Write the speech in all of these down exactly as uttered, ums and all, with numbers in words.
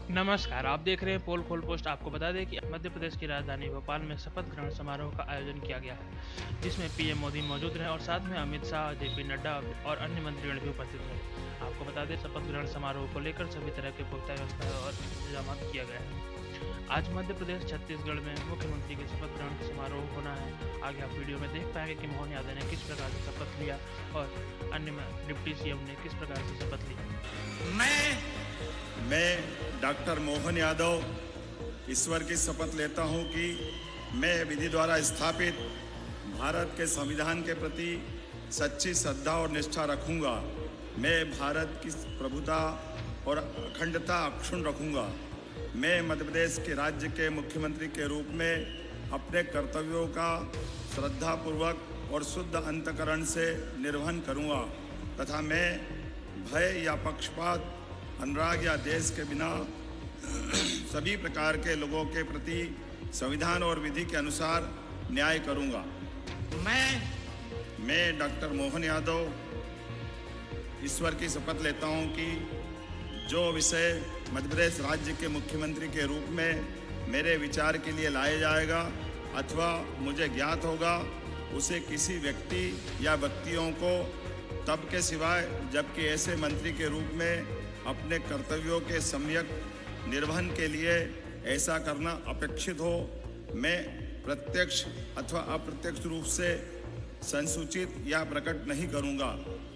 नमस्कार, आप देख रहे हैं पोल खोल पोस्ट। आपको बता दें कि मध्य प्रदेश की राजधानी भोपाल में शपथ ग्रहण समारोह का आयोजन किया गया है, जिसमें पीएम मोदी मौजूद रहे और साथ में अमित शाह, जेपी नड्डा और अन्य मंत्रीगण भी उपस्थित रहे। आपको बता दें, शपथ ग्रहण समारोह को लेकर सभी तरह के पुख्ता व्यवस्था और इंतजाम किया गया है। आज मध्य प्रदेश छत्तीसगढ़ में मुख्यमंत्री के शपथ ग्रहण समारोह होना है। आगे आप वीडियो में देख पाएंगे कि मोहन यादव ने किस प्रकार से शपथ लिया और अन्य डिप्टी सीएम ने किस प्रकार से शपथ ली। मैं मैं डॉक्टर मोहन यादव ईश्वर की शपथ लेता हूं कि मैं विधि द्वारा स्थापित भारत के संविधान के प्रति सच्ची श्रद्धा और निष्ठा रखूंगा। मैं भारत की प्रभुता और अखंडता अक्षुण्ण रखूंगा। मैं मध्य प्रदेश के राज्य के मुख्यमंत्री के रूप में अपने कर्तव्यों का श्रद्धापूर्वक और शुद्ध अंतःकरण से निर्वहन करूंगा तथा मैं भय या पक्षपात, अनुराग या देश के बिना सभी प्रकार के लोगों के प्रति संविधान और विधि के अनुसार न्याय करूंगा। मैं मैं डॉक्टर मोहन यादव ईश्वर की शपथ लेता हूं कि जो विषय मध्य प्रदेश राज्य के मुख्यमंत्री के रूप में मेरे विचार के लिए लाया जाएगा अथवा मुझे ज्ञात होगा, उसे किसी व्यक्ति या व्यक्तियों को तब के सिवाय जबकि ऐसे मंत्री के रूप में अपने कर्तव्यों के सम्यक निर्वहन के लिए ऐसा करना अपेक्षित हो, मैं प्रत्यक्ष अथवा अप्रत्यक्ष रूप से संसूचित या प्रकट नहीं करूंगा।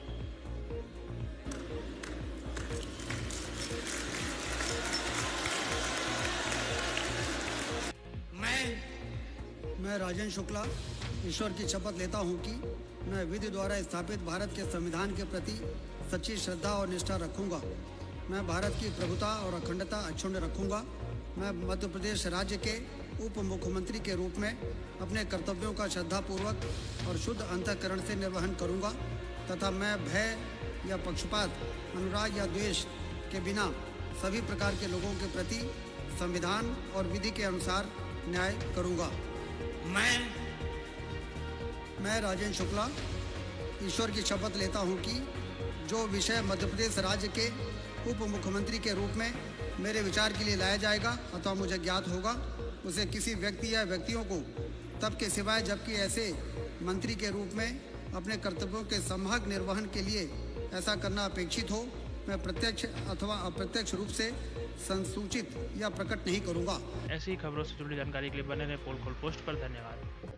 मैं मैं राजेंद्र शुक्ला ईश्वर की शपथ लेता हूं कि मैं विधि द्वारा स्थापित भारत के संविधान के प्रति सच्ची श्रद्धा और निष्ठा रखूंगा। मैं भारत की प्रभुता और अखंडता अक्षुण्ण रखूंगा। मैं मध्य प्रदेश राज्य के उप मुख्यमंत्री के रूप में अपने कर्तव्यों का श्रद्धापूर्वक और शुद्ध अंतःकरण से निर्वहन करूंगा तथा मैं भय या पक्षपात, अनुराग या द्वेष के बिना सभी प्रकार के लोगों के प्रति संविधान और विधि के अनुसार न्याय करूंगा। मैं मैं राजेंद्र शुक्ला ईश्वर की शपथ लेता हूं कि जो विषय मध्य प्रदेश राज्य के उप मुख्यमंत्री के रूप में मेरे विचार के लिए लाया जाएगा अथवा मुझे ज्ञात होगा, उसे किसी व्यक्ति या व्यक्तियों को तब के सिवाय जबकि ऐसे मंत्री के रूप में अपने कर्तव्यों के सम्यक निर्वहन के लिए ऐसा करना अपेक्षित हो, मैं प्रत्यक्ष अथवा अप्रत्यक्ष रूप से संसूचित या प्रकट नहीं करूंगा। ऐसी खबरों से जुड़ी जानकारी के लिए बने रहे पोल खोल पोस्ट पर। धन्यवाद।